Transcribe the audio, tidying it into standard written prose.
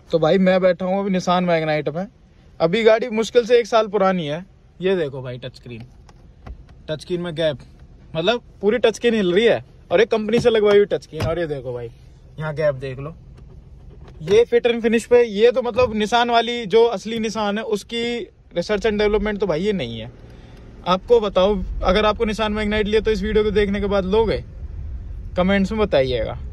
तो भाई मैं बैठा हूँ अभी निसान मैग्नाइट में। अभी गाड़ी मुश्किल से 1 साल पुरानी है। ये देखो भाई टच स्क्रीन में गैप, मतलब पूरी टच स्क्रीन हिल रही है और एक कंपनी से लगवाई हुई टच स्क्रीन। और ये देखो भाई यहाँ गैप देख लो। ये फिट एंड फिनिश पे, ये तो मतलब निसान वाली जो असली निसान है उसकी रिसर्च एंड डेवलपमेंट तो भाई ये नहीं है। आपको बताओ, अगर आपको निसान मैग्नाइट लिया तो इस वीडियो को देखने के बाद लोगे? कमेंट्स में बताइएगा।